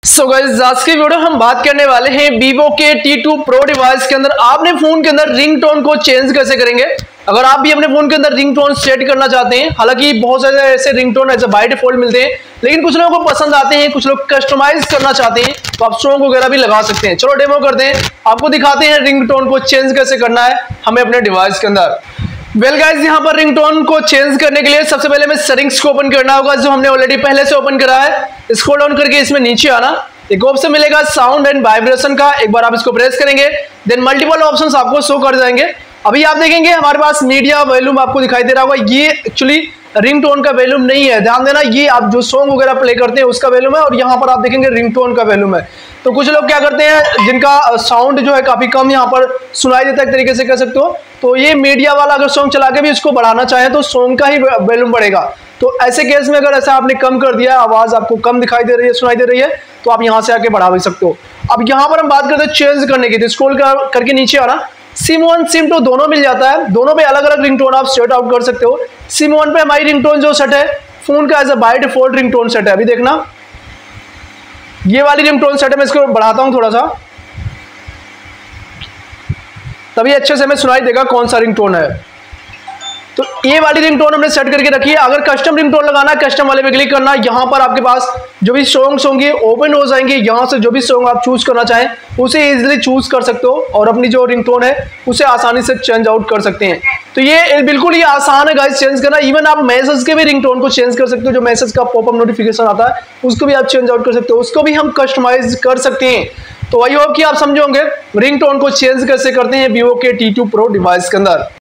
So guys आज की video हम बात करने वाले हैं Vivo के T2 Pro डिवाइस के अंदर आपने फोन के अंदर रिंगटोन को चेंज कैसे करेंगे। अगर आप भी अपने फोन के अंदर रिंगटोन सेट करना चाहते हैं, हालांकि बहुत सारे ऐसे रिंगटोन ऐसे बाय डिफॉल्ट मिलते हैं, लेकिन कुछ लोगों को पसंद आते हैं, कुछ लोग कस्टमाइज करना चाहते हैं, तो आप सॉन्ग वगैरह भी लगा सकते हैं। चलो डेमो करते हैं, आपको दिखाते हैं रिंगटोन को चेंज कैसे करना है हमें अपने डिवाइस के अंदर। वेल गाइस, यहाँ पर रिंगटोन को चेंज करने के लिए सबसे पहले हमें सेटिंग्स को ओपन करना होगा, जो हमने ऑलरेडी पहले से ओपन करा है। स्क्रॉल डाउन करके इसमें नीचे आना, एक ऑप्शन मिलेगा साउंड एंड वाइब्रेशन का, एक बार आप इसको प्रेस करेंगे, देन मल्टीपल ऑप्शंस आपको शो कर जाएंगे। अभी आप देखेंगे हमारे पास मीडिया वॉल्यूम आपको दिखाई दे रहा होगा, ये एक्चुअली रिंगटोन का वॉल्यूम नहीं है, ध्यान देना। ये आप जो सॉन्ग वगैरह प्ले करते हैं उसका वॉल्यूम है, और यहाँ पर आप देखेंगे रिंगटोन का वॉल्यूम है। तो कुछ लोग क्या करते हैं जिनका साउंड जो है काफी कम यहाँ पर सुनाई देता है, एक तरीके से कह सकते हो, तो ये मीडिया वाला अगर सॉन्ग चला के भी उसको बढ़ाना चाहे तो सॉन्ग का ही वॉल्यूम बढ़ेगा। तो ऐसे केस में अगर ऐसा आपने कम कर दिया, आवाज आपको कम दिखाई दे रही है, सुनाई दे रही है, तो आप यहाँ से आके बढ़ा भी सकते हो। अब यहाँ पर हम बात करते हैं चेंज करने की, तो स्क्रॉल करके नीचे आना, सिम 1 सिम 2 दोनों मिल जाता है, दोनों पे अलग अलग रिंगटोन आप सेट आउट कर सकते हो। सिम 1 पे हमारी रिंगटोन जो सेट है फोन का as a by default ringtone set है। अभी देखना ये वाली रिंगटोन सेट है, मैं इसको बढ़ाता हूं थोड़ा सा, तभी अच्छे से हमें सुनाई देगा कौन सा रिंगटोन है। तो ये वाली रिंगटोन हमने सेट करके रखी है। अगर कस्टम रिंगटोन लगाना है, कस्टम वाले पे क्लिक करना, यहाँ पर आपके पास जो भी सॉन्ग्स होंगे ओपन हो जाएंगे। यहाँ से जो भी सॉन्ग आप चूज करना चाहें उसे इजीली चूज कर सकते हो, और अपनी जो रिंगटोन है उसे आसानी से चेंज आउट कर सकते हैं। तो ये बिल्कुल ही आसान है गाइस चेंज करना। इवन आप मैसेज के भी रिंगटोन को चेंज कर सकते हो, जो मैसेज का पॉपअप नोटिफिकेशन आता है उसको भी आप चेंज आउट कर सकते हो, उसको भी हम कस्टमाइज कर सकते हैं। तो आई होप कि आप समझोगे रिंगटोन को चेंज कैसे करते हैं Vivo के T2 Pro डिवाइस के अंदर।